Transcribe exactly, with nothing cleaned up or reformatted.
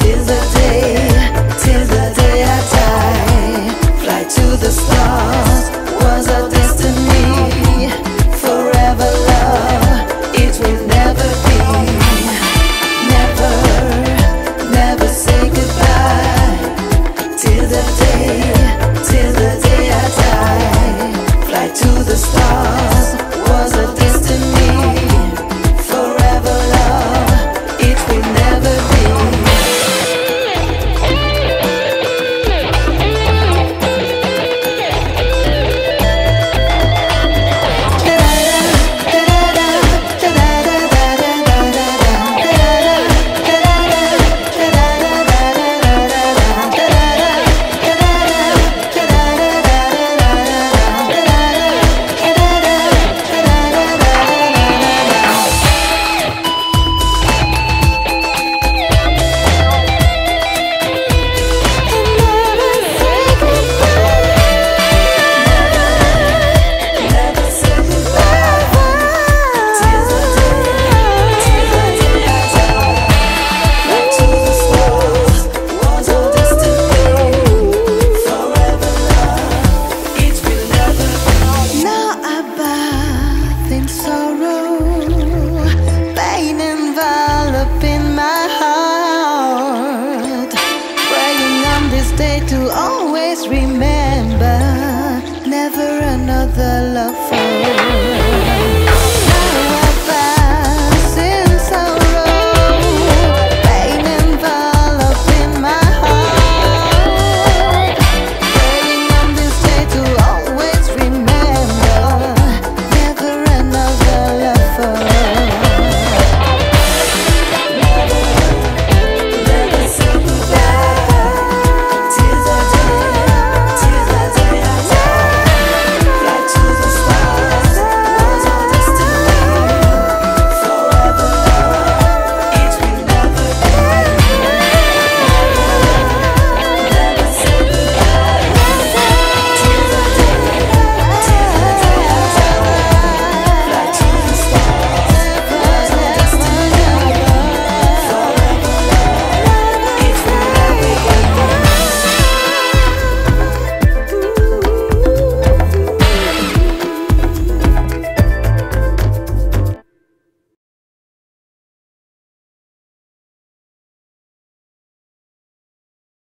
till the day, till the day I die. Fly to the stars was our destiny. Forever love, it will never be. Never, never say goodbye. Till the day, till the day I die. Fly to the stars was our destiny. Forever love, it will never be. To always remember, never another love